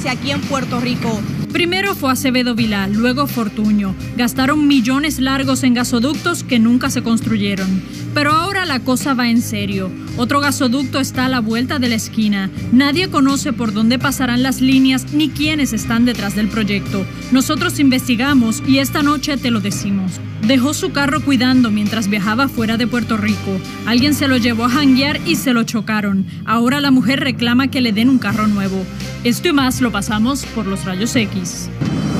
hace aquí en Puerto Rico. Primero fue Acevedo Vilá, luego Fortuño. Gastaron millones largos en gasoductos que nunca se construyeron. Pero ahora la cosa va en serio. Otro gasoducto está a la vuelta de la esquina. Nadie conoce por dónde pasarán las líneas ni quiénes están detrás del proyecto. Nosotros investigamos y esta noche te lo decimos. Dejó su carro cuidando mientras viajaba fuera de Puerto Rico. Alguien se lo llevó a janguear y se lo chocaron. Ahora la mujer reclama que le den un carro nuevo. Esto y más lo pasamos por los rayos X.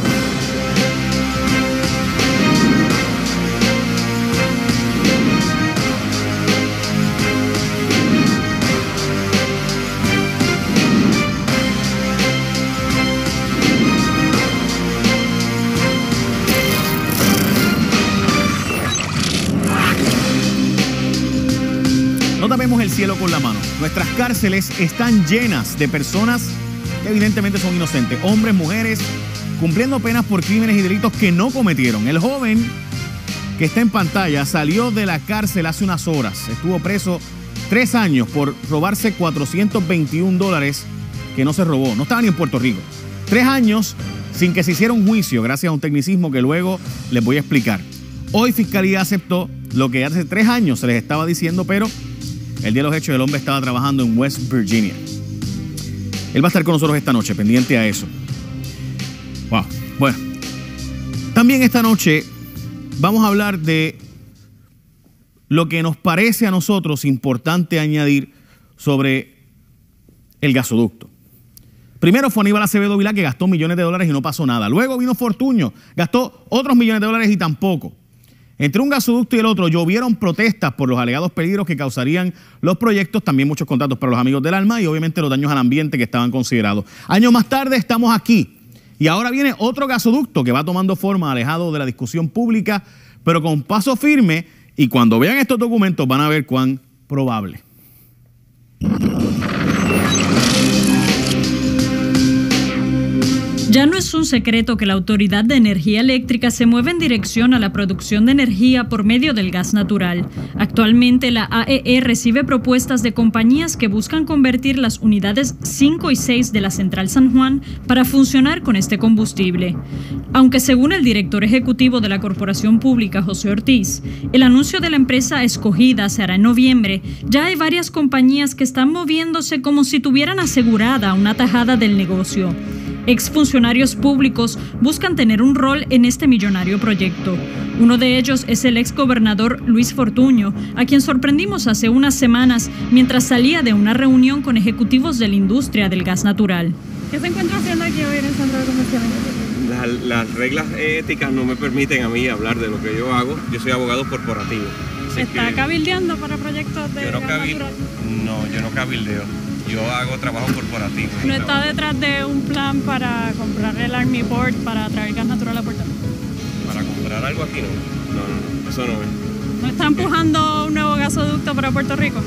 No tapemos el cielo con la mano. Nuestras cárceles están llenas de personas que evidentemente son inocentes. Hombres, mujeres, cumpliendo penas por crímenes y delitos que no cometieron. El joven que está en pantalla salió de la cárcel hace unas horas. Estuvo preso 3 años por robarse $421 que no se robó. No estaba ni en Puerto Rico. 3 años sin que se hiciera un juicio gracias a un tecnicismo que luego les voy a explicar. Hoy Fiscalía aceptó lo que hace 3 años se les estaba diciendo, pero el día de los hechos el hombre estaba trabajando en West Virginia. Él va a estar con nosotros esta noche, pendiente a eso. Wow. Bueno, también esta noche vamos a hablar de lo que nos parece a nosotros importante añadir sobre el gasoducto. Primero fue Aníbal Acevedo Vilá, que gastó millones de dólares y no pasó nada. Luego vino Fortuño, gastó otros millones de dólares y tampoco. Entre un gasoducto y el otro llovieron protestas por los alegados peligros que causarían los proyectos, también muchos contratos para los amigos del alma y obviamente los daños al ambiente que estaban considerados. Años más tarde estamos aquí y ahora viene otro gasoducto que va tomando forma alejado de la discusión pública, pero con paso firme, y cuando vean estos documentos van a ver cuán probable. Ya no es un secreto que la Autoridad de Energía Eléctrica se mueve en dirección a la producción de energía por medio del gas natural. Actualmente la AEE recibe propuestas de compañías que buscan convertir las unidades 5 y 6 de la Central San Juan para funcionar con este combustible. Aunque según el director ejecutivo de la Corporación Pública, José Ortiz, el anuncio de la empresa escogida se hará en noviembre, ya hay varias compañías que están moviéndose como si tuvieran asegurada una tajada del negocio. Exfuncionarios públicos buscan tener un rol en este millonario proyecto. Uno de ellos es el exgobernador Luis Fortuño, a quien sorprendimos hace unas semanas mientras salía de una reunión con ejecutivos de la industria del gas natural. ¿Qué se encuentra haciendo aquí hoy en el centro de convenciones? Las reglas éticas no me permiten a mí hablar de lo que yo hago. Yo soy abogado corporativo. ¿Está cabildeando para proyectos de gas natural? No, yo no cabildeo. Yo hago trabajo corporativo. ¿No está detrás de un plan para comprar el Army Board para traer gas natural a Puerto Rico? ¿Para comprar algo aquí? No, eso no es. ¿No está empujando un nuevo gasoducto para Puerto Rico?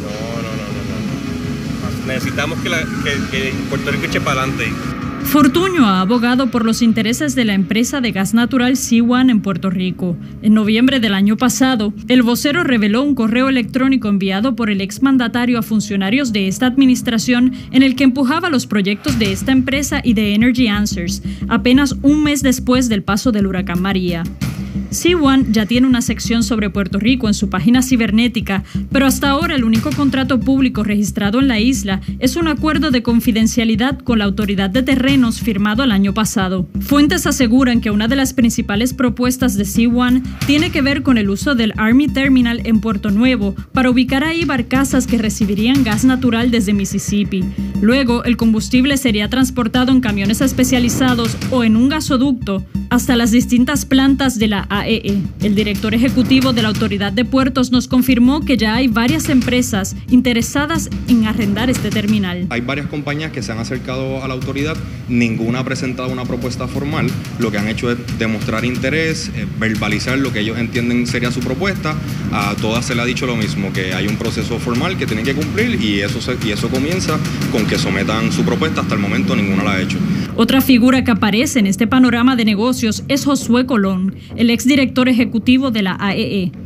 No. Necesitamos que Puerto Rico eche para adelante. Fortuño ha abogado por los intereses de la empresa de gas natural C1 en Puerto Rico. En noviembre del año pasado, el vocero reveló un correo electrónico enviado por el exmandatario a funcionarios de esta administración en el que empujaba los proyectos de esta empresa y de Energy Answers, apenas un mes después del paso del huracán María. C1 ya tiene una sección sobre Puerto Rico en su página cibernética, pero hasta ahora el único contrato público registrado en la isla es un acuerdo de confidencialidad con la Autoridad de Terrenos firmado el año pasado. Fuentes aseguran que una de las principales propuestas de C1 tiene que ver con el uso del Army Terminal en Puerto Nuevo para ubicar ahí barcazas que recibirían gas natural desde Mississippi. Luego, el combustible sería transportado en camiones especializados o en un gasoducto hasta las distintas plantas de la AEE. El director ejecutivo de la Autoridad de Puertos nos confirmó que ya hay varias empresas interesadas en arrendar este terminal. Hay varias compañías que se han acercado a la autoridad, ninguna ha presentado una propuesta formal, lo que han hecho es demostrar interés, verbalizar lo que ellos entienden sería su propuesta. A todas se le ha dicho lo mismo, que hay un proceso formal que tienen que cumplir y eso comienza con que sometan su propuesta. Hasta el momento ninguna la ha hecho. Otra figura que aparece en este panorama de negocios es Josué Colón, el exdirector ejecutivo de la AEE.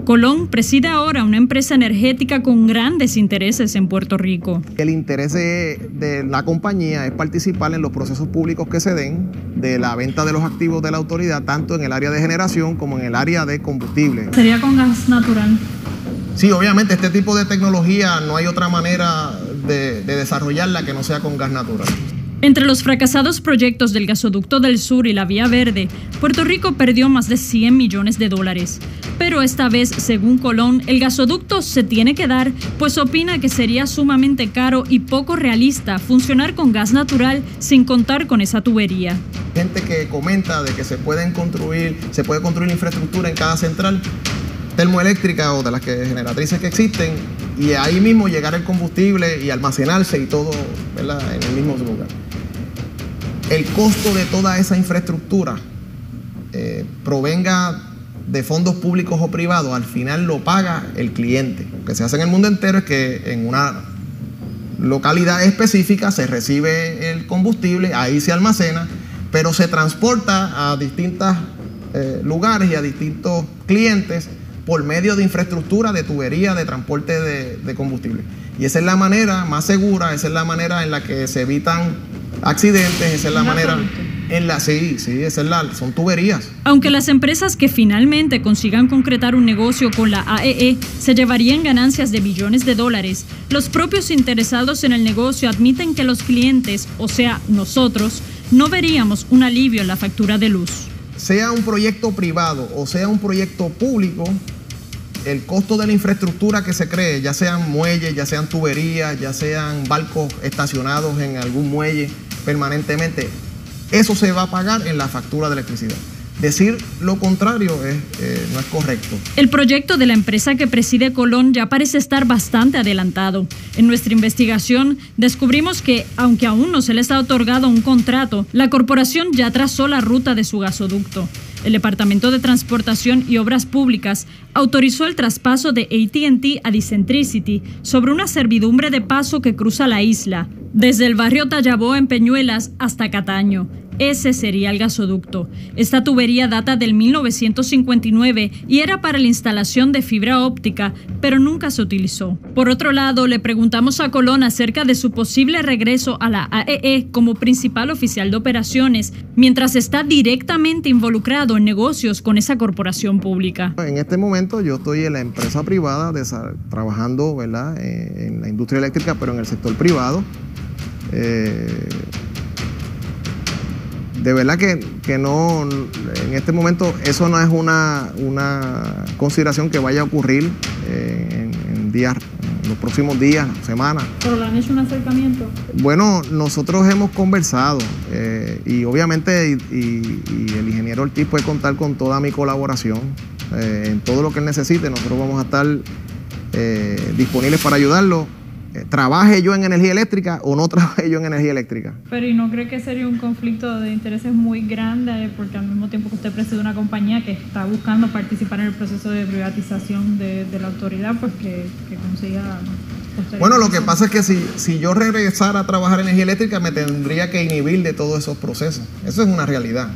Colón preside ahora una empresa energética con grandes intereses en Puerto Rico. El interés de la compañía es participar en los procesos públicos que se den de la venta de los activos de la autoridad, tanto en el área de generación como en el área de combustible. ¿Sería con gas natural? Sí, obviamente este tipo de tecnología no hay otra manera de desarrollarla que no sea con gas natural. Entre los fracasados proyectos del Gasoducto del Sur y la Vía Verde, Puerto Rico perdió más de $100 millones. Pero esta vez, según Colón, el gasoducto se tiene que dar, pues opina que sería sumamente caro y poco realista funcionar con gas natural sin contar con esa tubería. Gente que comenta de que se puede construir infraestructura en cada central termoeléctrica o de las generatrices que existen, y ahí mismo llegar el combustible y almacenarse y todo, ¿verdad?, en el mismo lugar. El costo de toda esa infraestructura, provenga de fondos públicos o privados, al final lo paga el cliente. Lo que se hace en el mundo entero es que en una localidad específica se recibe el combustible, ahí se almacena, pero se transporta a distintos lugares y a distintos clientes por medio de infraestructura, de tubería, de transporte de combustible. Y esa es la manera más segura, esa es la manera en la que se evitan accidentes, esa es la manera en la... Sí, son tuberías. Aunque las empresas que finalmente consigan concretar un negocio con la AEE se llevarían ganancias de billones de dólares, los propios interesados en el negocio admiten que los clientes, o sea, nosotros, no veríamos un alivio en la factura de luz. Sea un proyecto privado o sea un proyecto público, el costo de la infraestructura que se cree, ya sean muelles, ya sean tuberías, ya sean barcos estacionados en algún muelle permanentemente, eso se va a pagar en la factura de electricidad. Decir lo contrario no es correcto. El proyecto de la empresa que preside Colón ya parece estar bastante adelantado. En nuestra investigación descubrimos que, aunque aún no se les ha otorgado un contrato, la corporación ya trazó la ruta de su gasoducto. El Departamento de Transportación y Obras Públicas autorizó el traspaso de AT&T a Dicentricity sobre una servidumbre de paso que cruza la isla, desde el barrio Tallabó en Peñuelas hasta Cataño. Ese sería el gasoducto. Esta tubería data del 1959 y era para la instalación de fibra óptica, pero nunca se utilizó. Por otro lado, le preguntamos a Colón acerca de su posible regreso a la AEE como principal oficial de operaciones, mientras está directamente involucrado en negocios con esa corporación pública. En este momento yo estoy en la empresa privada trabajando, ¿verdad?, en la industria eléctrica, pero en el sector privado. De verdad que no, en este momento eso no es una consideración que vaya a ocurrir en los próximos días, semanas. ¿Pero le han hecho un acercamiento? Bueno, nosotros hemos conversado y obviamente y el ingeniero Ortiz puede contar con toda mi colaboración en todo lo que él necesite. Nosotros vamos a estar disponibles para ayudarlo. ¿Trabaje yo en energía eléctrica o no trabaje yo en energía eléctrica? Pero ¿y no cree que sería un conflicto de intereses muy grande? Porque al mismo tiempo que usted preside una compañía que está buscando participar en el proceso de privatización de la autoridad, pues que consiga... Bueno, lo que pasa es que si yo regresara a trabajar en energía eléctrica me tendría que inhibir de todos esos procesos. Eso es una realidad.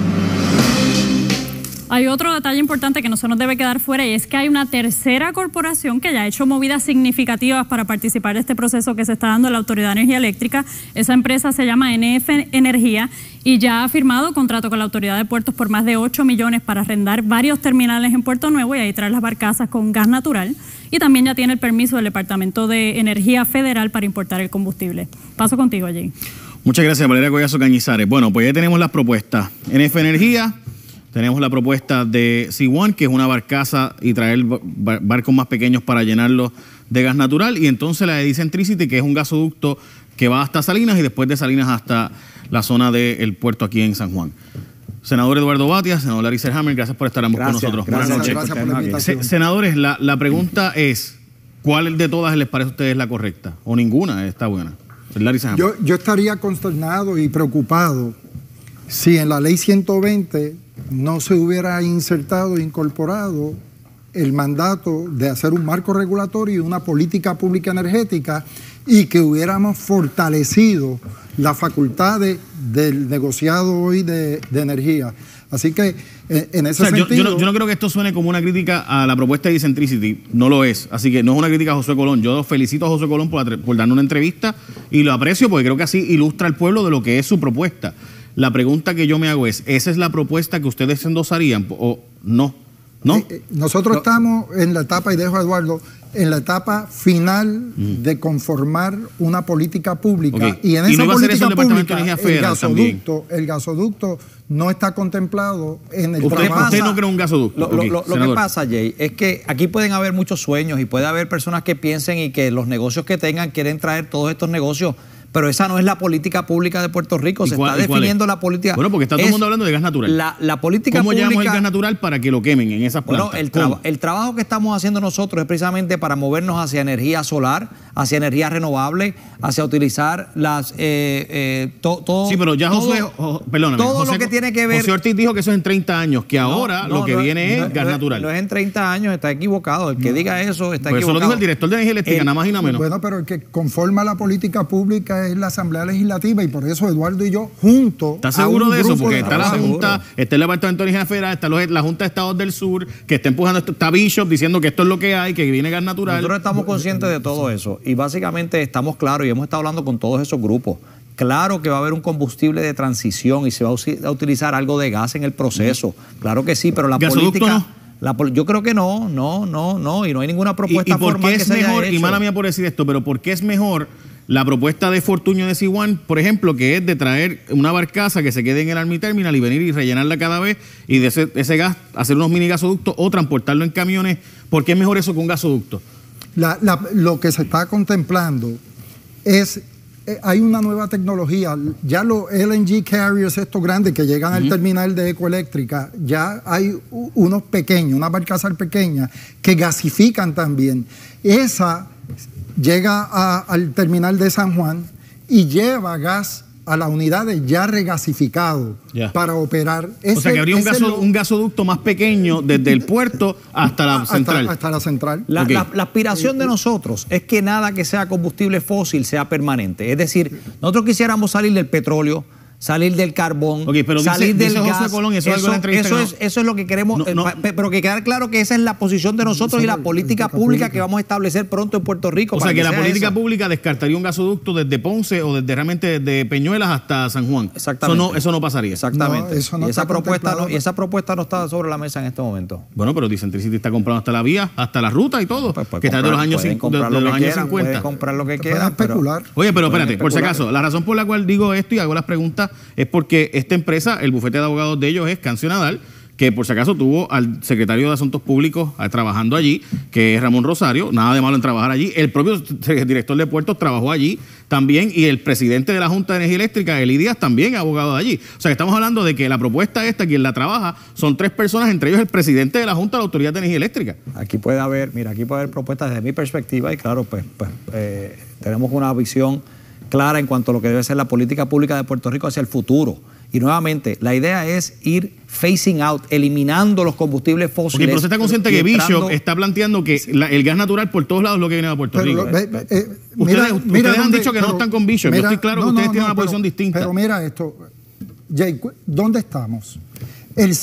Hay otro detalle importante que no se nos debe quedar fuera, y es que hay una tercera corporación que ya ha hecho movidas significativas para participar de este proceso que se está dando en la Autoridad de Energía Eléctrica. Esa empresa se llama NF Energía y ya ha firmado contrato con la Autoridad de Puertos por más de 8 millones para arrendar varios terminales en Puerto Nuevo y ahí traer las barcazas con gas natural. Y también ya tiene el permiso del Departamento de Energía Federal para importar el combustible. Paso contigo allí. Muchas gracias, Valeria Collazo Cañizares. Bueno, pues ya tenemos las propuestas. NF Energía. Tenemos la propuesta de C1, que es una barcaza y traer barcos más pequeños para llenarlos de gas natural. Y entonces la de Dicentricity, que es un gasoducto que va hasta Salinas y después de Salinas hasta la zona del puerto aquí en San Juan. Senador Eduardo Batia, senador Larry Selhammer, gracias por estar ambos con nosotros. Buenas noches. Gracias por la invitación. Senadores, la pregunta es, ¿cuál de todas les parece a ustedes la correcta? ¿O ninguna está buena? Larry Selhammer. Yo estaría consternado y preocupado si en la ley 120 no se hubiera incorporado el mandato de hacer un marco regulatorio y una política pública energética y que hubiéramos fortalecido las facultades del negociado hoy de energía Así que en ese sentido... Yo no creo que esto suene como una crítica a la propuesta de Decentricity, no lo es. Así que no es una crítica a José Colón. Yo felicito a José Colón por darnos una entrevista y lo aprecio porque creo que así ilustra al pueblo de lo que es su propuesta. La pregunta que yo me hago es, ¿esa es la propuesta que ustedes endosarían o no? ¿No? Nosotros estamos en la etapa, y dejo a Eduardo, en la etapa final de conformar una política pública. Okay. Y en esa no política pública, el gasoducto no está contemplado en el trabajo. ¿Usted no cree un gasoducto? Lo que pasa, Jay, es que aquí pueden haber muchos sueños y puede haber personas que piensen y que los negocios que tengan quieren traer todos estos negocios. Pero esa no es la política pública de Puerto Rico. Se está definiendo la política. Bueno, porque está todo el mundo hablando de gas natural. La política ¿Cómo pública, llevamos el gas natural para que lo quemen en esas plantas? Bueno, el trabajo que estamos haciendo nosotros es precisamente para movernos hacia energía solar, hacia energía renovable, hacia utilizar las... todo, sí, pero ya José... Perdóname. Todo José, lo que tiene que ver... José Ortiz dijo que eso es en 30 años, que ahora lo que viene es gas natural. No es en 30 años, está equivocado. El que diga eso está equivocado. Eso lo dijo el director de Energía Eléctrica, nada más y nada menos. Bueno, pero el que conforma la política pública es la Asamblea Legislativa y por eso Eduardo y yo juntos... ¿Estás seguro de eso? Porque está la Junta, está el Departamento de Energía Federal, está la Junta de Estados del Sur, que está empujando esto, está Bishop diciendo que esto es lo que hay, que viene gas natural. Nosotros estamos conscientes de todo eso y básicamente estamos claros y hemos estado hablando con todos esos grupos. Claro que va a haber un combustible de transición y se va a utilizar algo de gas en el proceso. Claro que sí, pero la política... No. Yo creo que no, y no hay ninguna propuesta formal que se haya hecho. Y mala mía por decir esto, pero ¿por qué es mejor la propuesta de Fortuño de Siwan, por ejemplo, que es de traer una barcaza que se quede en el Army Terminal y venir y rellenarla cada vez y de ese gas hacer unos mini gasoductos o transportarlo en camiones? ¿Por qué es mejor eso que un gasoducto? Lo que se está contemplando es... hay una nueva tecnología, ya los LNG carriers estos grandes que llegan al terminal de Ecoeléctrica, ya hay unos pequeños, una barcaza pequeña que gasifican también. Esa llega al terminal de San Juan y lleva gas a las unidades ya regasificado para operar. O sea que habría un gasoducto más pequeño desde el puerto hasta la central. Hasta la central. La aspiración de nosotros es que nada que sea combustible fósil sea permanente. Es decir, nosotros quisiéramos salir del petróleo, salir del carbón, salir del gas. Colón, eso es lo que queremos, pero que quede claro que esa es la posición de nosotros y la política pública que vamos a establecer pronto en Puerto Rico. O sea que la política pública descartaría un gasoducto desde Ponce o desde desde Peñuelas hasta San Juan. Exactamente. Eso no pasaría. Exactamente. No, esa propuesta no está sobre la mesa en este momento. Bueno, pero Decentricity está comprando hasta la vía, hasta la ruta y todo, que está de los años 50. Pueden comprar lo que quieran. Oye, pero espérate, por si acaso, la razón por la cual digo esto y hago las preguntas es porque esta empresa, el bufete de abogados de ellos es Cancio Nadal, que por si acaso tuvo al secretario de Asuntos Públicos trabajando allí, que es Ramón Rosario, nada de malo en trabajar allí. El propio director de puertos trabajó allí también y el presidente de la Junta de Energía Eléctrica, Eli Díaz, también es abogado de allí. O sea que estamos hablando de que la propuesta esta, quien la trabaja, son 3 personas, entre ellos el presidente de la Junta de la Autoridad de Energía Eléctrica. Aquí puede haber propuestas desde mi perspectiva y claro, tenemos una visión clara en cuanto a lo que debe ser la política pública de Puerto Rico hacia el futuro. Y nuevamente, la idea es ir phasing out, eliminando los combustibles fósiles. Pero usted está consciente que Bishop está planteando que el gas natural por todos lados es lo que viene a Puerto Rico. Ustedes han dicho que no están con Bishop. Yo estoy claro que ustedes tienen una posición distinta. Pero mira esto, Jay, ¿dónde estamos? El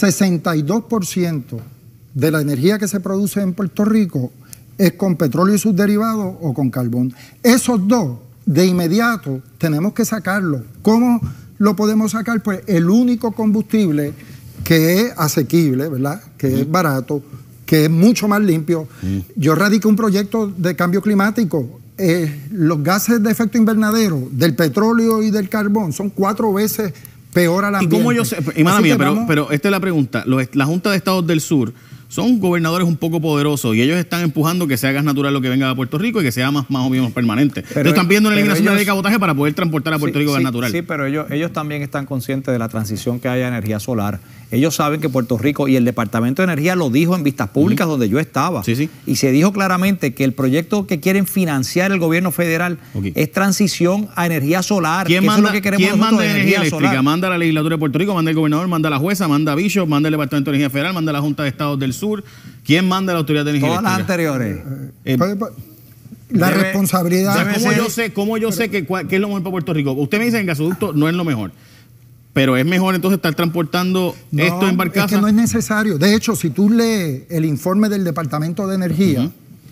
62% de la energía que se produce en Puerto Rico es con petróleo y sus derivados o con carbón. Esos dos, de inmediato, tenemos que sacarlo. ¿Cómo lo podemos sacar? Pues el único combustible que es asequible, ¿verdad? Que es barato, que es mucho más limpio. Yo radiqué un proyecto de cambio climático. Los gases de efecto invernadero del petróleo y del carbón son 4 veces peor al ambiente. ¿Y cómo yo sé? Y mala mía, pero esta es la pregunta. La Junta de Estados del Sur son gobernadores un poco poderosos y ellos están empujando que sea gas natural lo que venga a Puerto Rico y que sea más o menos permanente. Pero están pidiendo una eliminación de cabotaje para poder transportar a Puerto Rico gas natural. Sí, pero ellos también están conscientes de la transición que hay a energía solar. Ellos saben que Puerto Rico, y el Departamento de Energía lo dijo en vistas públicas donde yo estaba, y se dijo claramente que el proyecto que quieren financiar el gobierno federal es transición a energía solar. ¿Quién manda energía eléctrica? Solar. Manda la legislatura de Puerto Rico, manda el gobernador, manda la jueza, manda Bishop, manda el Departamento de Energía Federal, manda la Junta de Estados del Sur. ¿Quién manda la Autoridad de Energía Eléctrica? Todas las anteriores. La responsabilidad. ¿Cómo yo sé qué es lo mejor para Puerto Rico? Usted me dice que el gasoducto no es lo mejor. Pero es mejor entonces estar transportando esto en barcaza. Es que no es necesario. De hecho, si tú lees el informe del Departamento de Energía,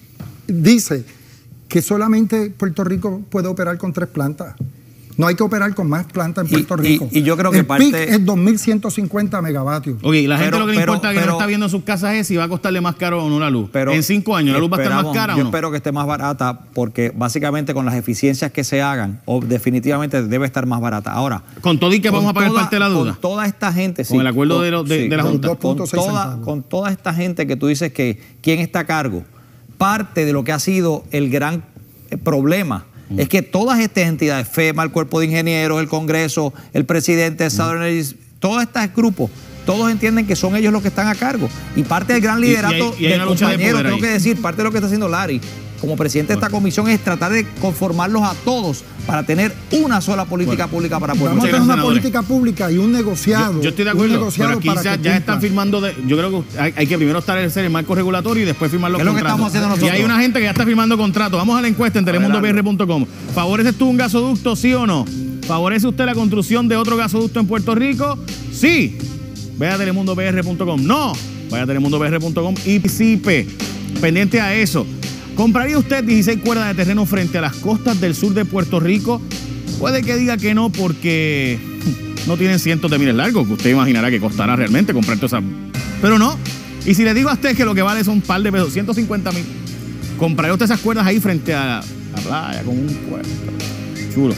dice que solamente Puerto Rico puede operar con 3 plantas. No hay que operar con más plantas en Puerto Rico. Y yo creo que el PIC es 2.150 megavatios. Ok, la gente lo que le importa que no está viendo en sus casas es si va a costarle más caro o no la luz. Pero en 5 años, ¿la luz va a estar más cara o no? Yo espero que esté más barata porque básicamente con las eficiencias que se hagan, definitivamente debe estar más barata. Ahora, con todo y que vamos a pagar parte de la deuda. Con toda esta gente, con el acuerdo de la Junta. Con toda esta gente que tú dices que quién está a cargo, parte de lo que ha sido el gran problema es que todas estas entidades, FEMA, el Cuerpo de Ingenieros, el Congreso, el presidente de Southern Energy, todos estos grupos, todos entienden que son ellos los que están a cargo. Y parte del gran liderato del compañero, tengo que decir, parte de lo que está haciendo Larry como presidente de esta comisión es tratar de conformarlos a todos para tener una sola política pública para Puerto Rico. Vamos a tener una política pública y un negociado. Yo estoy de acuerdo, pero aquí ya están firmando, yo creo que hay que primero establecer el marco regulatorio y después firmar los contratos. Es lo que estamos haciendo nosotros. Y hay una gente que ya está firmando contratos. Vamos a la encuesta en telemundopr.com. ¿Favoreces tú un gasoducto, sí o no? ¿Favorece usted la construcción de otro gasoducto en Puerto Rico? Sí. Ve a telemundopr.com. No. Vaya a telemundopr.com y participe. Pendiente a eso. ¿Compraría usted 16 cuerdas de terreno frente a las costas del sur de Puerto Rico? Puede que diga que no porque no tienen cientos de miles largos, que usted imaginará que costará realmente comprar todas esas. Pero no. Y si le digo a usted que lo que vale son un par de pesos, 150,000, ¿compraría usted esas cuerdas ahí frente a la playa con un puerto? Chulo.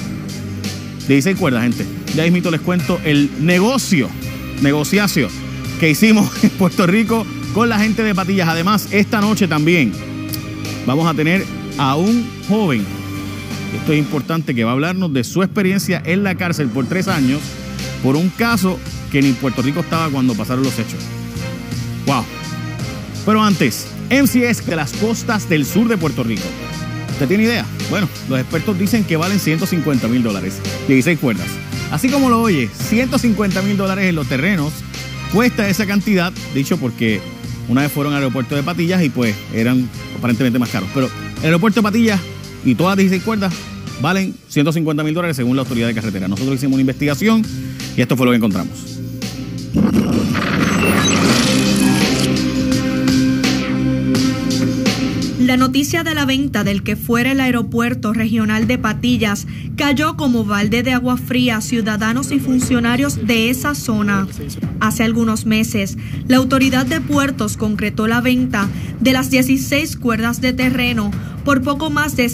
16 cuerdas, gente. Ya mismito les cuento el negociacio que hicimos en Puerto Rico con la gente de Patillas. Además, esta noche también vamos a tener a un joven, esto es importante, que va a hablarnos de su experiencia en la cárcel por 3 años por un caso que ni Puerto Rico estaba cuando pasaron los hechos. ¡Wow! Pero antes, MCS de las costas del sur de Puerto Rico. ¿Usted tiene idea? Bueno, los expertos dicen que valen $150,000, 16 cuerdas. Así como lo oye, $150,000 en los terrenos cuesta esa cantidad, dicho porque una vez fueron al aeropuerto de Patillas y pues eran aparentemente más caros. Pero el aeropuerto de Patillas y todas las 16 cuerdas valen $150,000 según la autoridad de carretera. Nosotros hicimos una investigación y esto fue lo que encontramos. La noticia de la venta del que fuera el aeropuerto regional de Patillas cayó como balde de agua fría a ciudadanos y funcionarios de esa zona. Hace algunos meses, la autoridad de puertos concretó la venta de las 16 cuerdas de terreno por poco más de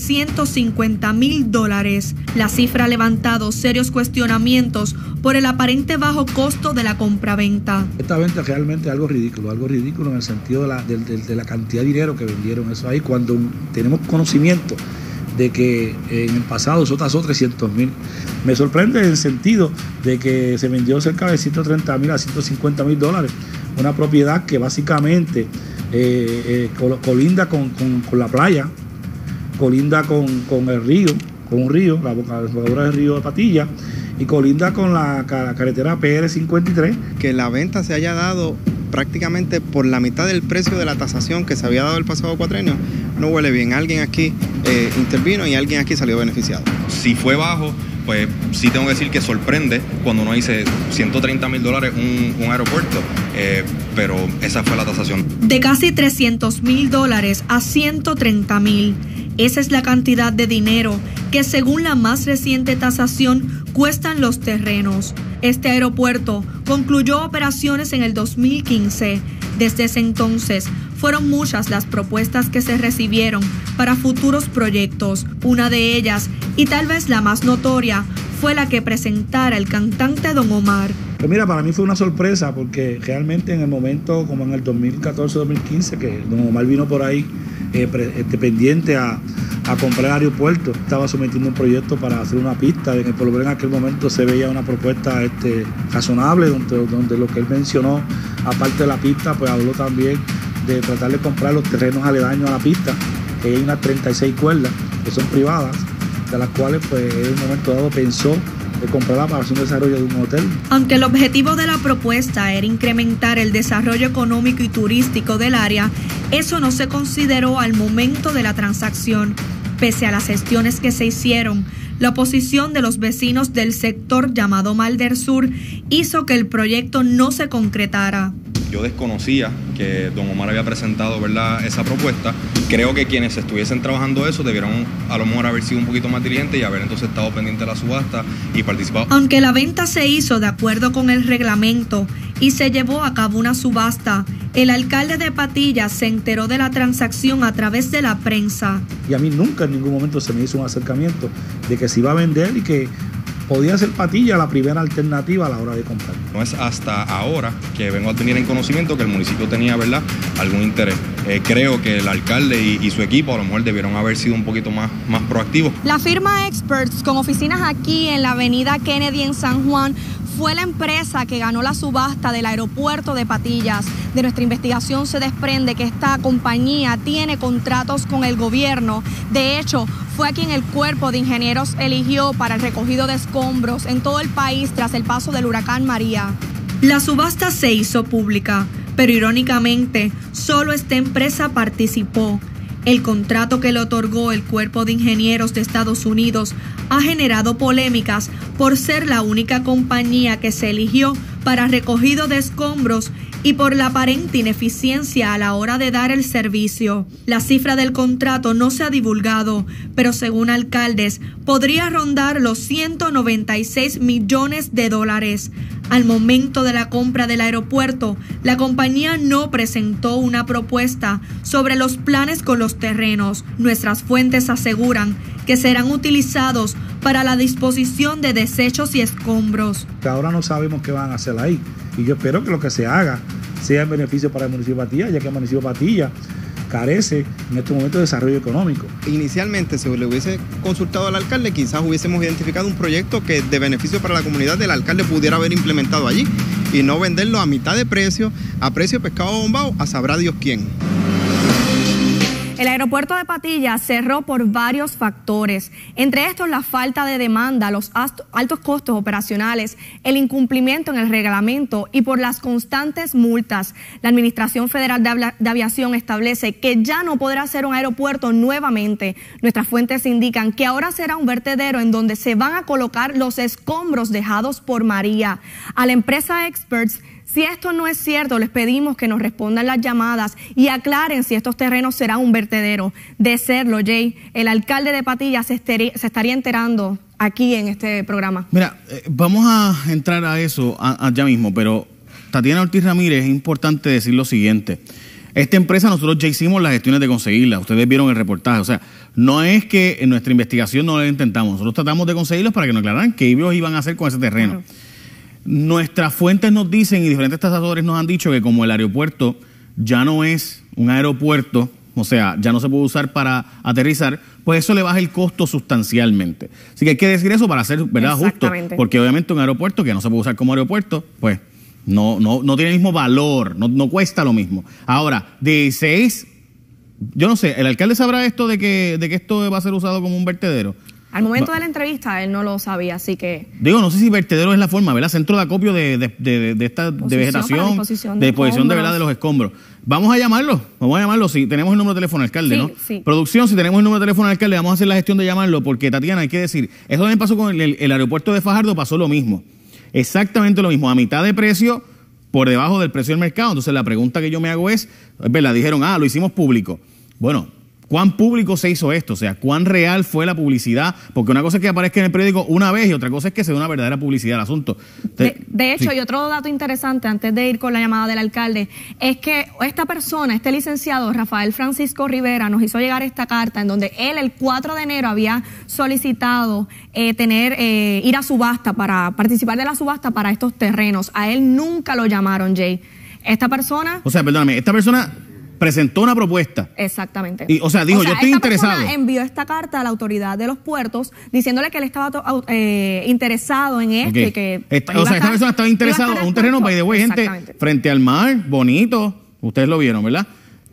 $150,000. La cifra ha levantado serios cuestionamientos por el aparente bajo costo de la compraventa. Esta venta es realmente algo ridículo en el sentido de la cantidad de dinero que vendieron eso ahí, cuando tenemos conocimiento de que en el pasado eso tasó $300,000. Me sorprende en el sentido de que se vendió cerca de $130,000 a $150,000, una propiedad que básicamente colinda con la playa, colinda con el río, con un río, la desembocadura del río de Patillas, y colinda con la carretera PR53. Que la venta se haya dado prácticamente por la mitad del precio de la tasación que se había dado el pasado cuatrenio, no huele bien. Alguien aquí intervino y alguien aquí salió beneficiado. Si fue bajo, pues sí tengo que decir que sorprende cuando uno dice $130,000 un aeropuerto, pero esa fue la tasación. De casi $300,000 a $130,000. Esa es la cantidad de dinero que, según la más reciente tasación, cuestan los terrenos. Este aeropuerto concluyó operaciones en el 2015. Desde ese entonces, fueron muchas las propuestas que se recibieron para futuros proyectos. Una de ellas, y tal vez la más notoria, fue la que presentara el cantante Don Omar. Pues mira, para mí fue una sorpresa porque realmente en el momento, como en el 2014-2015, que Don Omar vino por ahí pendiente a comprar el aeropuerto, estaba sometiendo un proyecto para hacer una pista, por lo menos en aquel momento se veía una propuesta razonable, donde lo que él mencionó, aparte de la pista, pues habló también de tratar de comprar los terrenos aledaños a la pista, que hay unas 36 cuerdas que son privadas, de las cuales pues en un momento dado pensó de comprarla para hacer un desarrollo de un hotel. Aunque el objetivo de la propuesta era incrementar el desarrollo económico y turístico del área, eso no se consideró al momento de la transacción. Pese a las gestiones que se hicieron, La oposición de los vecinos del sector llamado Malder Sur hizo que el proyecto no se concretara. Yo desconocía que don Omar había presentado, ¿verdad?, esa propuesta. Creo que quienes estuviesen trabajando eso debieron a lo mejor haber sido un poquito más diligentes y haber entonces estado pendiente de la subasta y participado. Aunque la venta se hizo de acuerdo con el reglamento y se llevó a cabo una subasta, el alcalde de Patillas se enteró de la transacción a través de la prensa. Y a mí nunca en ningún momento se me hizo un acercamiento de que se iba a vender y que podía ser Patillas la primera alternativa a la hora de comprar. No es hasta ahora que vengo a tener en conocimiento que el municipio tenía, ¿verdad?, algún interés. Creo que el alcalde y su equipo a lo mejor debieron haber sido un poquito más proactivos. La firma Experts, con oficinas aquí en la avenida Kennedy en San Juan, fue la empresa que ganó la subasta del aeropuerto de Patillas. De nuestra investigación se desprende que esta compañía tiene contratos con el gobierno. De hecho, fue a quien el cuerpo de ingenieros eligió para el recogido de escombros en todo el país tras el paso del huracán María. La subasta se hizo pública, pero irónicamente, solo esta empresa participó. El contrato que le otorgó el Cuerpo de Ingenieros de Estados Unidos ha generado polémicas por ser la única compañía que se eligió para recogido de escombros y por la aparente ineficiencia a la hora de dar el servicio. La cifra del contrato no se ha divulgado, pero según alcaldes podría rondar los 196 millones de dólares. Al momento de la compra del aeropuerto, la compañía no presentó una propuesta sobre los planes con los terrenos. Nuestras fuentes aseguran que serán utilizados para la disposición de desechos y escombros. Ahora no sabemos qué van a hacer ahí y yo espero que lo que se haga sea en beneficio para el municipio de Patillas, ya que el municipio de Patillas carece en este momento de desarrollo económico. Inicialmente, si le hubiese consultado al alcalde, quizás hubiésemos identificado un proyecto que de beneficio para la comunidad del alcalde pudiera haber implementado allí y no venderlo a mitad de precio, a precio de pescado bombao, a sabrá Dios quién. El aeropuerto de Patillas cerró por varios factores, entre estos la falta de demanda, los altos costos operacionales, el incumplimiento en el reglamento y por las constantes multas. La Administración Federal de Aviación establece que ya no podrá ser un aeropuerto nuevamente. Nuestras fuentes indican que ahora será un vertedero en donde se van a colocar los escombros dejados por María. A la empresa Experts, si esto no es cierto, les pedimos que nos respondan las llamadas y aclaren si estos terrenos serán un vertedero. De serlo, Jay, el alcalde de Patillas se estaría enterando aquí en este programa. Mira, vamos a entrar a eso ya mismo, pero Tatiana Ortiz Ramírez, es importante decir lo siguiente. Esta empresa nosotros ya hicimos las gestiones de conseguirla, ustedes vieron el reportaje, o sea, no es que en nuestra investigación no la intentamos, nosotros tratamos de conseguirlos para que nos aclararan qué ellos iban a hacer con ese terreno. Nuestras fuentes nos dicen y diferentes tasadores nos han dicho que como el aeropuerto ya no es un aeropuerto, o sea, ya no se puede usar para aterrizar, pues eso le baja el costo sustancialmente. Así que hay que decir eso para ser, ¿verdad?, justo, porque obviamente un aeropuerto que no se puede usar como aeropuerto, pues no tiene el mismo valor, no cuesta lo mismo. Ahora, 16, yo no sé, ¿el alcalde sabrá esto de que esto va a ser usado como un vertedero? Al momento de la entrevista él no lo sabía, así que... Digo, no sé si vertedero es la forma, ¿verdad? Centro de acopio de vegetación, de disposición de, ¿verdad?, de los escombros. Vamos a llamarlo, si tenemos el número de teléfono del alcalde, sí, ¿no? Sí. Producción, si tenemos el número de teléfono del alcalde, vamos a hacer la gestión de llamarlo, porque Tatiana, hay que decir, eso también pasó con el aeropuerto de Fajardo, pasó lo mismo. Exactamente lo mismo, a mitad de precio, por debajo del precio del mercado. Entonces la pregunta que yo me hago es ¿verdad? Dijeron, lo hicimos público. Bueno, ¿cuán público se hizo esto? O sea, ¿cuán real fue la publicidad? Porque una cosa es que aparezca en el periódico una vez y otra cosa es que se dé una verdadera publicidad al asunto. De hecho, sí. Y otro dato interesante antes de ir con la llamada del alcalde, es que esta persona, este licenciado Rafael Francisco Rivera, nos hizo llegar esta carta en donde él el 4 de enero había solicitado ir a subasta para participar de la subasta para estos terrenos. A él nunca lo llamaron, Jay. Esta persona... O sea, perdóname, esta persona presentó una propuesta. Exactamente. Y, o sea, dijo, yo estoy interesado. Persona envió esta carta a la autoridad de los puertos diciéndole que él estaba interesado en esto. Okay. Y que esta persona estaba interesada en un terreno, by the way, gente, frente al mar, bonito. Ustedes lo vieron, ¿verdad?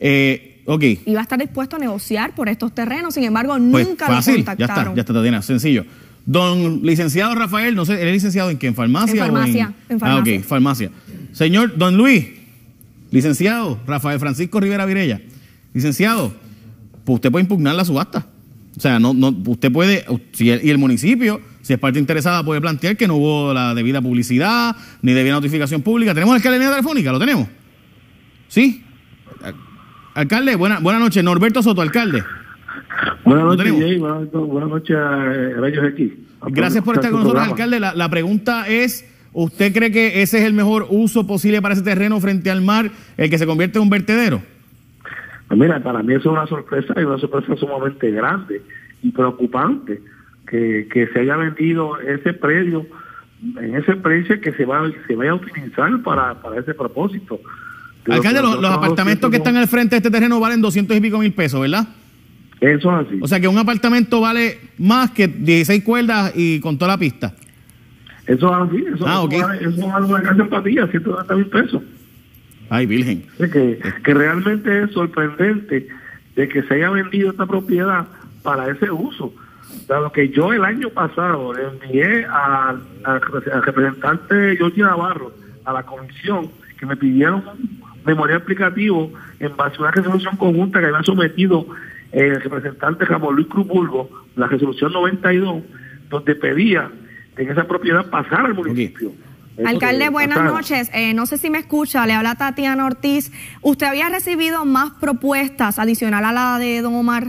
Okay. Iba a estar dispuesto a negociar por estos terrenos, sin embargo, nunca lo contactaron. Ya está, Tatiana, sencillo. Don licenciado Rafael, no sé, ¿él es licenciado en qué? ¿En farmacia? En farmacia. Ok, farmacia. Señor Don Luis, licenciado Rafael Francisco Rivera Virella, licenciado, pues usted puede impugnar la subasta. O sea, usted puede, y el municipio, si es parte interesada, puede plantear que no hubo la debida publicidad, ni debida notificación pública. ¿Tenemos alcalde en línea telefónica? ¿Lo tenemos? ¿Sí? Alcalde, buenas noches. Norberto Soto, alcalde. Buenas noches, Jay. Buenas noches a Rayos X. Gracias por estar con nosotros, alcalde. La pregunta es, ¿usted cree que ese es el mejor uso posible para ese terreno frente al mar, el que se convierte en un vertedero? Pues mira, para mí eso es una sorpresa, y una sorpresa sumamente grande y preocupante, que se haya vendido ese predio en ese precio que se vaya a utilizar para ese propósito. Alcalde, los apartamentos que están al frente de este terreno valen 200 y pico mil pesos, ¿verdad? Eso es así. O sea que un apartamento vale más que 16 cuerdas y con toda la pista. Eso es así. Eso vale una casa en Patilla, 190 mil pesos. Ay, virgen. Que realmente es sorprendente de que se haya vendido esta propiedad para ese uso. Dado que yo el año pasado le envié al representante Jorge Navarro a la comisión que me pidieron un memorial explicativo en base a una resolución conjunta que había sometido el representante Ramón Luis Cruz Burgos, la resolución 92, donde pedía que esa propiedad pasara al municipio. Alcalde, buenas noches. No sé si me escucha, le habla Tatiana Ortiz. ¿Usted había recibido más propuestas adicional a la de don Omar?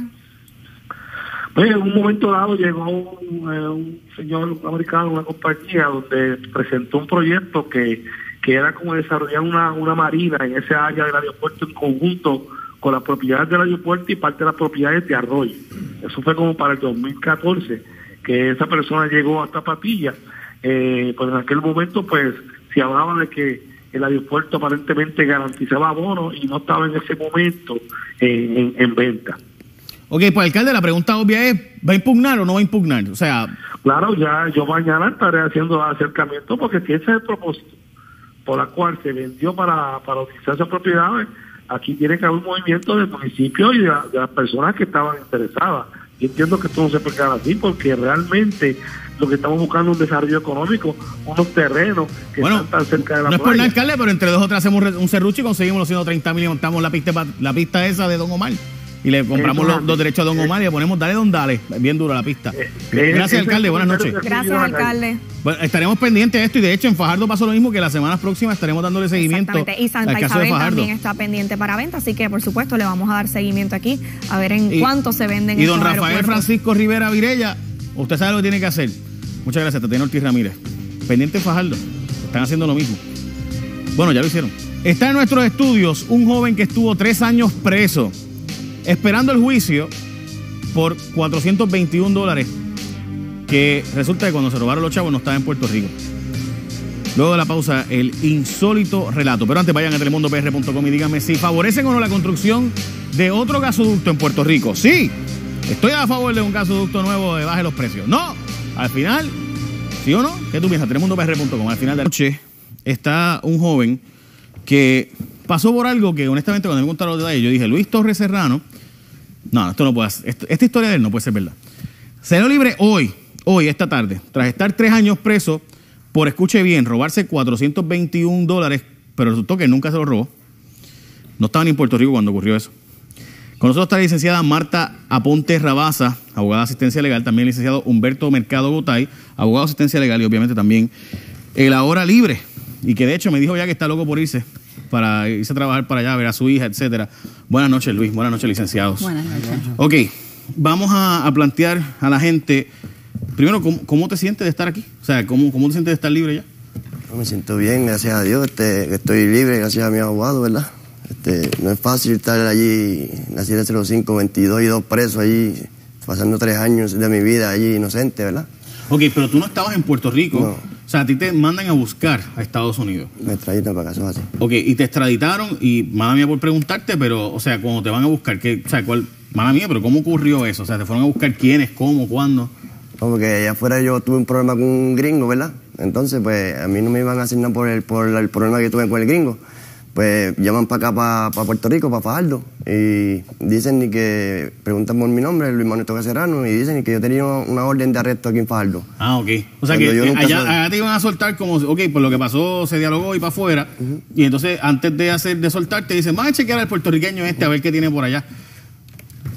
Pues en un momento dado llegó un señor americano, una compañía, donde presentó un proyecto que era como desarrollar una marina en esa área del aeropuerto en conjunto con las propiedades del aeropuerto y parte de las propiedades de Arroyo. Eso fue como para el 2014, que esa persona llegó hasta Patilla. Pues en aquel momento pues se hablaba de que el aeropuerto aparentemente garantizaba abonos y no estaba en ese momento en venta. Ok, pues alcalde, la pregunta obvia es, ¿va a impugnar o no va a impugnar? O sea... Claro, ya yo mañana estaré haciendo acercamiento porque si ese es el propósito por la cual se vendió para utilizar esas propiedades, aquí tiene que haber un movimiento del municipio y de las personas que estaban interesadas. Yo entiendo que esto no se puede quedar así porque realmente lo que estamos buscando es un desarrollo económico, unos terrenos que están tan cerca de la playa. No es por nada, alcalde, pero entre 2 o 3 hacemos un serrucho y conseguimos los 130 mil y montamos la pista esa de Don Omar. Y le compramos los derechos a Don Omar y le ponemos dale don dale, bien dura la pista. Gracias, alcalde, buenas noches. Gracias, alcalde. Bueno, estaremos pendientes de esto y de hecho en Fajardo pasó lo mismo, que las semanas próximas estaremos dándole seguimiento. Y Santa Isabel también está pendiente para venta, así que por supuesto le vamos a dar seguimiento aquí a ver en cuánto se venden. Y don Rafael Francisco Rivera Virella, usted sabe lo que tiene que hacer. Muchas gracias, Tatiana Ortiz Ramírez. Pendiente en Fajardo, están haciendo lo mismo. Bueno, ya lo hicieron. Está en nuestros estudios un joven que estuvo 3 años preso esperando el juicio por $421, que resulta que cuando se robaron los chavos no estaba en Puerto Rico. Luego de la pausa, el insólito relato. Pero antes vayan a telemundopr.com y díganme si favorecen o no la construcción de otro gasoducto en Puerto Rico. Sí, estoy a favor de un gasoducto nuevo de baje los precios. No, al final, ¿sí o no? ¿Qué tú piensas? telemundopr.com. Al final de la noche está un joven que pasó por algo que honestamente cuando me contaron los detalles yo dije, Luis Torres Serrano, no, esto no puede ser, esta historia de él no puede ser verdad. Salió libre hoy, esta tarde, tras estar 3 años preso por, escuche bien, robarse $421, pero resultó que nunca se lo robó. No estaba ni en Puerto Rico cuando ocurrió eso. Con nosotros está la licenciada Marta Aponte Rabasa, abogada de asistencia legal, también el licenciado Humberto Mercado Gotay, abogado de asistencia legal y obviamente también el ahora libre, y que de hecho me dijo ya que está loco por irse a trabajar para allá, a ver a su hija, etcétera. Buenas noches, Luis. Buenas noches, licenciados. Buenas noches. Ok, vamos a plantear a la gente, primero, ¿cómo te sientes de estar aquí? O sea, ¿cómo te sientes de estar libre ya? Me siento bien, gracias a Dios, que estoy libre, gracias a mi abogado, ¿verdad? No es fácil estar allí, nací en el 05, 22 y 2 presos allí, pasando 3 años de mi vida allí inocente, ¿verdad? Ok, pero tú no estabas en Puerto Rico. No. O sea, a ti te mandan a buscar a Estados Unidos. Me extraditan para acá, eso es así. Ok, y te extraditaron y, mala mía por preguntarte, pero, o sea, cuando te van a buscar, mala mía, pero ¿cómo ocurrió eso? O sea, ¿te fueron a buscar quiénes, cómo, cuándo? Como que allá afuera yo tuve un problema con un gringo, ¿verdad? Entonces, pues, a mí no me iban a asignar por el problema que tuve con el gringo. Pues llaman para acá, para Puerto Rico, para Fajardo, y dicen que preguntan por mi nombre, Luis Manuel Torres Serrano, y dicen que yo tenía una orden de arresto aquí en Fajardo. Ah, ok. O sea, que allá te iban a soltar como, ok, pues lo que pasó se dialogó y para afuera, y entonces antes de soltarte dicen, vamos a chequear al puertorriqueño a ver qué tiene por allá.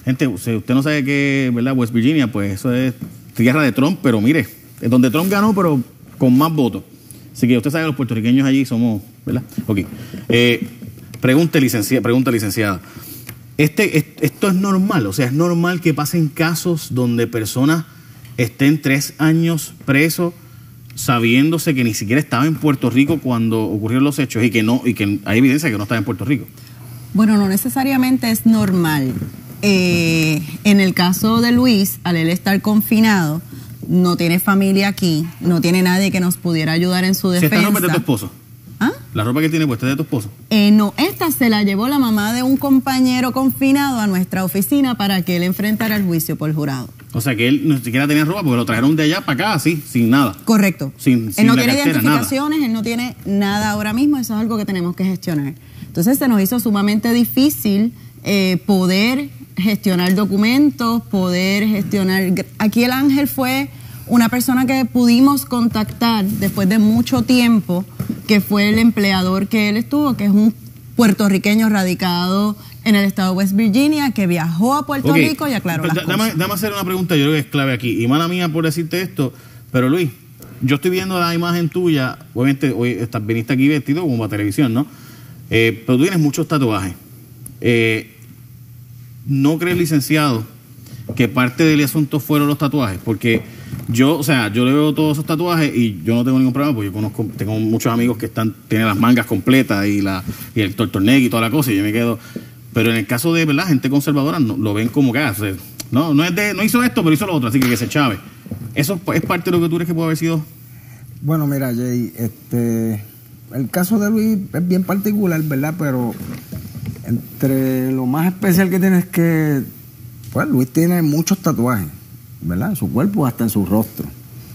Gente, usted no sabe qué, ¿verdad? West Virginia, pues eso es tierra de Trump, pero mire, es donde Trump ganó, pero con más votos. Así que usted sabe que los puertorriqueños allí somos, ¿verdad? Ok. Pregunta, licenciada. ¿Esto es normal? O sea, ¿es normal que pasen casos donde personas estén 3 años presos sabiéndose que ni siquiera estaba en Puerto Rico cuando ocurrieron los hechos y que hay evidencia de que no estaba en Puerto Rico? Bueno, no necesariamente es normal. En el caso de Luis, al él estar confinado, no tiene familia aquí, no tiene nadie que nos pudiera ayudar en su defensa. ¿Si esta ropa es de tu esposo? ¿Ah? ¿La ropa que tiene puesta es de tu esposo? No, esta se la llevó la mamá de un compañero confinado a nuestra oficina para que él enfrentara el juicio por jurado. O sea, que él ni siquiera tenía ropa porque lo trajeron de allá para acá, así, sin nada. Correcto. Él no tiene identificaciones, él no tiene nada ahora mismo, eso es algo que tenemos que gestionar. Entonces se nos hizo sumamente difícil poder gestionar documentos, poder gestionar... Aquí el Ángel fue una persona que pudimos contactar después de mucho tiempo, que fue el empleador que él estuvo, que es un puertorriqueño radicado en el estado de West Virginia, que viajó a Puerto Rico y aclaró las cosas. Dame hacer una pregunta, yo creo que es clave aquí. Y mala mía por decirte esto, pero Luis, yo estoy viendo la imagen tuya, obviamente hoy viniste aquí vestido como para televisión, ¿no? Pero tú tienes muchos tatuajes. ¿No crees, licenciado, que parte del asunto fueron los tatuajes? Porque yo le veo todos esos tatuajes y yo no tengo ningún problema porque tengo muchos amigos que tienen las mangas completas y el turtleneck y toda la cosa y yo me quedo... Pero en el caso de, ¿verdad?, gente conservadora lo ven como que no hizo esto, pero hizo lo otro, así que se chave. ¿Eso es parte de lo que tú crees que puede haber sido? Bueno, mira, Jay, el caso de Luis es bien particular, ¿verdad? Pero entre lo más especial que tiene es que, pues, Luis tiene muchos tatuajes, ¿verdad? En su cuerpo, hasta en su rostro.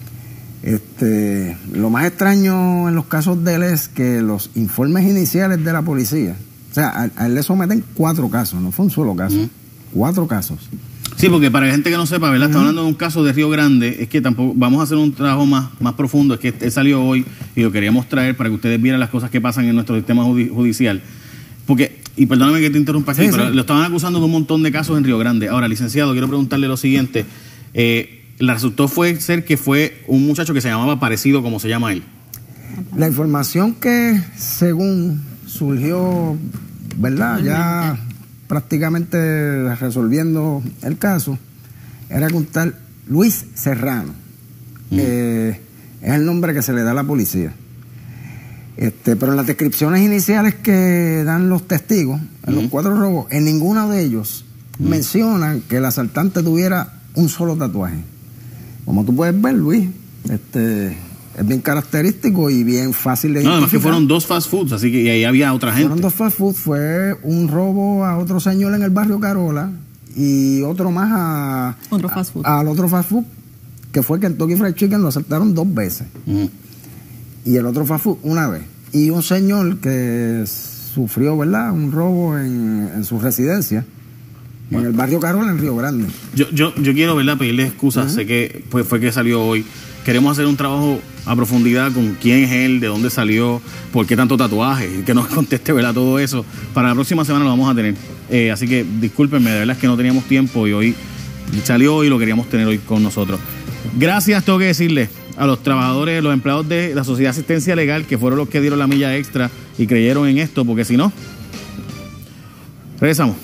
Lo más extraño en los casos de él es que los informes iniciales de la policía, o sea, a él le someten 4 casos, no fue un solo caso, 4 casos. Sí, porque para la gente que no sepa, ¿verdad? Estamos hablando de un caso de Río Grande, es que tampoco vamos a hacer un trabajo más profundo, es que él salió hoy y lo queríamos traer para que ustedes vieran las cosas que pasan en nuestro sistema judicial. Porque, y perdóname que te interrumpa aquí, pero lo estaban acusando de un montón de casos en Río Grande. Ahora, licenciado, quiero preguntarle lo siguiente. El resultado fue ser que fue un muchacho que se llamaba parecido como se llama él. La información que, según surgió, ¿verdad?, ya prácticamente resolviendo el caso, era que un tal Luis Serrano. Es el nombre que se le da a la policía. Pero en las descripciones iniciales que dan los testigos, en los 4 robos, en ninguno de ellos mencionan que el asaltante tuviera un solo tatuaje. Como tú puedes ver, Luis, es bien característico y bien fácil de identificar. Además que fueron 2 fast foods, así que ahí había otra gente. Fueron 2 fast foods, fue un robo a otro señor en el barrio Carola y otro más al otro fast food, que fue Kentucky Fried Chicken, lo asaltaron 2 veces. Y el otro fast food una vez. Y un señor que sufrió, ¿verdad?, un robo en su residencia, en el barrio Carola, en Río Grande. Yo quiero, ¿verdad?, pedirle excusas. Sé que fue que salió hoy. Queremos hacer un trabajo a profundidad con quién es él, de dónde salió, por qué tanto tatuaje, que nos conteste, ¿verdad?, todo eso. Para la próxima semana lo vamos a tener. Así que discúlpenme, de verdad es que no teníamos tiempo y hoy salió y lo queríamos tener hoy con nosotros. Gracias, tengo que decirle a los trabajadores, los empleados de la Sociedad de Asistencia Legal, que fueron los que dieron la milla extra y creyeron en esto, porque si no, regresamos.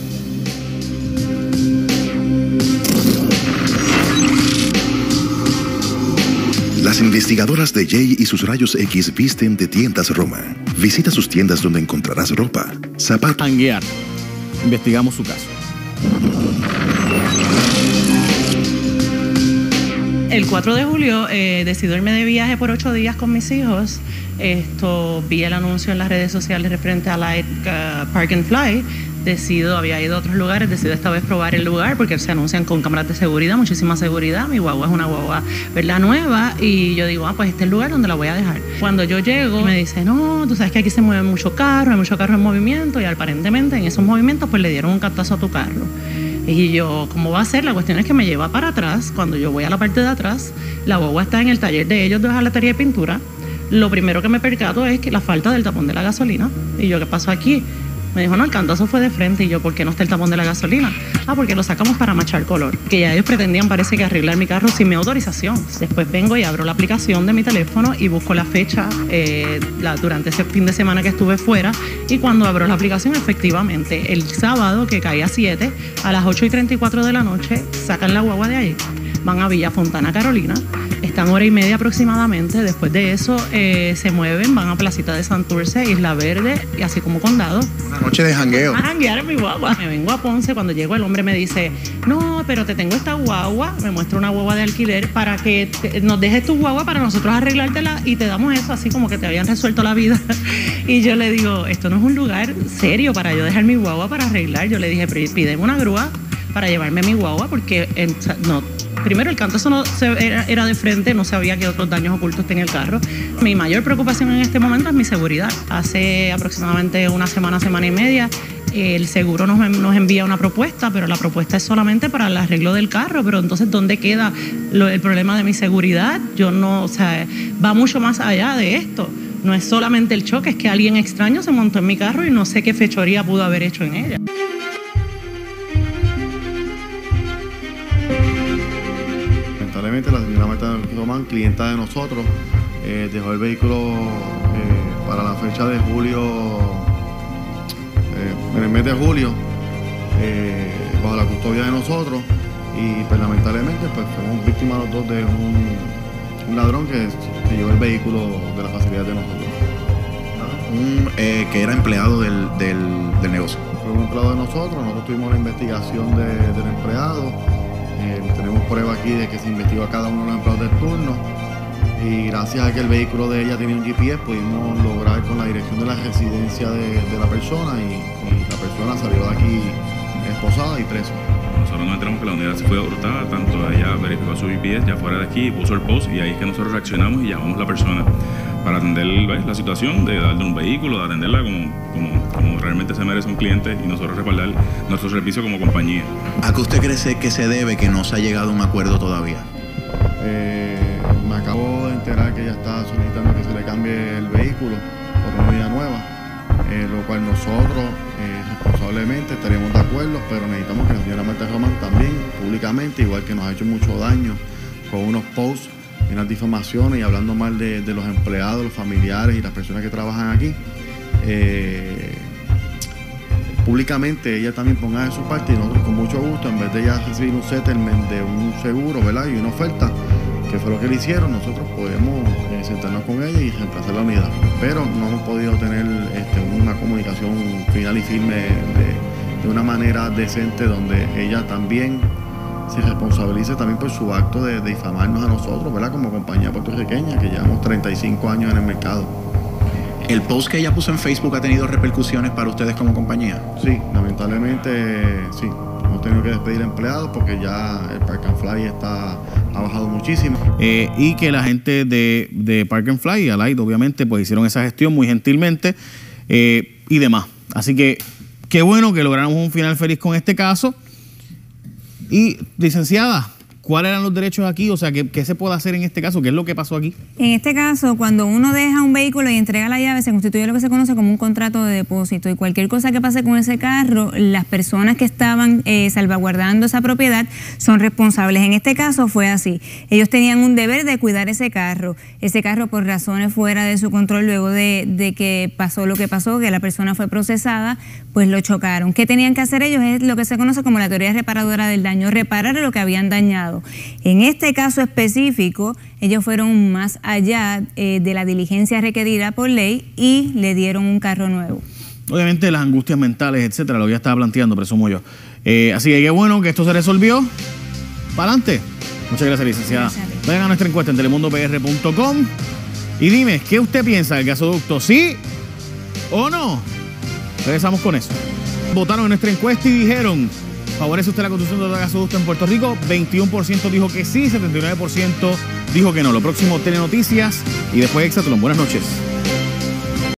Las investigadoras de Jay y sus rayos X visten de Tiendas Roma. Visita sus tiendas donde encontrarás ropa, zapatos. Hanguear. Investigamos su caso. El 4 de julio decidí irme de viaje por 8 días con mis hijos. Vi el anuncio en las redes sociales referente a Light Park and Fly. Había ido a otros lugares, decido esta vez probar el lugar porque se anuncian con cámaras de seguridad, muchísima seguridad. Mi guagua es una guagua, ¿verdad?, nueva, y yo digo, pues este es el lugar donde la voy a dejar. Cuando yo llego, me dice, no, tú sabes que aquí se mueve mucho carro, hay mucho carro en movimiento, y aparentemente en esos movimientos pues le dieron un cantazo a tu carro. Y yo, ¿cómo va a ser? La cuestión es que me lleva para atrás. Cuando yo voy a la parte de atrás, la guagua está en el taller de ellos de hojalatería y pintura. Lo primero que me percato es que la falta del tapón de la gasolina. Y yo, ¿qué pasó aquí? Me dijo, no, el cantazo fue de frente. Y yo, ¿por qué no está el tapón de la gasolina? Ah, porque lo sacamos para machar color. Que ya ellos pretendían, parece que arreglar mi carro sin mi autorización. Después vengo y abro la aplicación de mi teléfono y busco la fecha durante ese fin de semana que estuve fuera. Y cuando abro la aplicación, efectivamente, el sábado, que caía 7, a las 8:34 de la noche, sacan la guagua de ahí. Van a Villa Fontana, Carolina, están hora y media aproximadamente. Después de eso se mueven, van a Placita de Santurce, Isla Verde y así como Condado. Una noche de jangueo. A janguear en mi guagua. Me vengo a Ponce, cuando llego el hombre me dice, no, pero te tengo esta guagua, me muestra una guagua de alquiler para que nos dejes tu guagua para nosotros arreglártela y te damos eso, así como que te habían resuelto la vida. Y yo le digo, esto no es un lugar serio para yo dejar mi guagua para arreglar. Yo le dije, pídeme una grúa para llevarme mi guagua porque primero, el cantazo era de frente, no sabía qué otros daños ocultos tenía el carro. Mi mayor preocupación en este momento es mi seguridad. Hace aproximadamente una semana y media, el seguro nos envía una propuesta, pero la propuesta es solamente para el arreglo del carro. Pero entonces, ¿dónde queda el problema de mi seguridad? Va mucho más allá de esto. No es solamente el choque, es que alguien extraño se montó en mi carro y no sé qué fechoría pudo haber hecho en ella. Lamentablemente la señora Marta Román, clienta de nosotros, dejó el vehículo para la fecha de julio, en el mes de julio, bajo la custodia de nosotros, y pues lamentablemente pues fuimos víctimas los dos de un ladrón que llevó el vehículo de la facilidad de nosotros. Que era empleado del negocio. Fue un empleado de nosotros tuvimos la investigación del empleado. Tenemos prueba aquí de que se investigó a cada uno de los empleados del turno y gracias a que el vehículo de ella tenía un GPS pudimos lograr con la dirección de la residencia de la persona y la persona salió de aquí esposada y preso. Nosotros nos enteramos que la unidad se fue hurtada, tanto ella verificó su GPS ya fuera de aquí, puso el post y ahí es que nosotros reaccionamos y llamamos a la persona para atender la situación, de darle un vehículo, de atenderla como realmente se merece un cliente y nosotros respaldar nuestro servicio como compañía. ¿A qué usted cree que se debe que no se ha llegado a un acuerdo todavía? Me acabo de enterar que ella está solicitando que se le cambie el vehículo por una unidad nueva, lo cual nosotros responsablemente estaríamos de acuerdo, pero necesitamos que la señora Marta Román también públicamente, igual que nos ha hecho mucho daño con unos posts, unas difamaciones y hablando mal de los empleados, los familiares y las personas que trabajan aquí, públicamente ella también ponga de su parte y nosotros con mucho gusto, en vez de ella recibir un settlement de un seguro, ¿verdad? Y una oferta, que fue lo que le hicieron, nosotros podemos sentarnos con ella y reemplazar la unidad. Pero no hemos podido tener una comunicación final y firme de una manera decente donde ella también se responsabilice también por su acto de difamarnos a nosotros, ¿verdad? Como compañía puertorriqueña, que llevamos 35 años en el mercado. ¿El post que ella puso en Facebook ha tenido repercusiones para ustedes como compañía? Sí, lamentablemente sí. Hemos tenido que despedir empleados porque ya el Park and Fly ha bajado muchísimo. Y que la gente de Park and Fly y Alight obviamente pues hicieron esa gestión muy gentilmente y demás. Así que qué bueno que logramos un final feliz con este caso. Y, licenciada, ¿cuáles eran los derechos aquí? O sea, ¿qué se puede hacer en este caso? ¿Qué es lo que pasó aquí? En este caso, cuando uno deja un vehículo y entrega la llave, se constituye lo que se conoce como un contrato de depósito. Y cualquier cosa que pase con ese carro, las personas que estaban salvaguardando esa propiedad son responsables. En este caso fue así. Ellos tenían un deber de cuidar ese carro. Ese carro, por razones fuera de su control, luego de que pasó lo que pasó, que la persona fue procesada, pues lo chocaron. ¿Qué tenían que hacer ellos? Es lo que se conoce como la teoría reparadora del daño, reparar lo que habían dañado. En este caso específico, ellos fueron más allá de la diligencia requerida por ley y le dieron un carro nuevo. Obviamente las angustias mentales, etcétera, lo que ya estaba planteando, presumo yo. Así que qué bueno que esto se resolvió. Para adelante. Muchas gracias, licenciada. Vayan a nuestra encuesta en telemundopr.com y dime, ¿qué usted piensa del gasoducto? ¿Sí o no? Regresamos con eso. Votaron en nuestra encuesta y dijeron: ¿favorece usted la construcción de gasoducto en Puerto Rico? 21% dijo que sí, 79% dijo que no. Lo próximo, Telenoticias y después Exatlón. Buenas noches.